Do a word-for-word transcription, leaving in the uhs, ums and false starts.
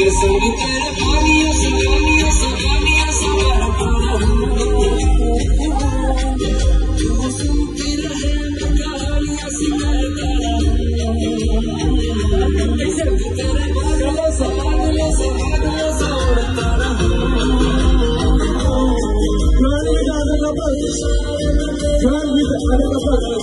संग तेरे पानियों से गानियों से गानियों से सुनती रहे मैं कहानियों से संग तेरे बादलों से बादलों से बादलों से उड़ता रहूं।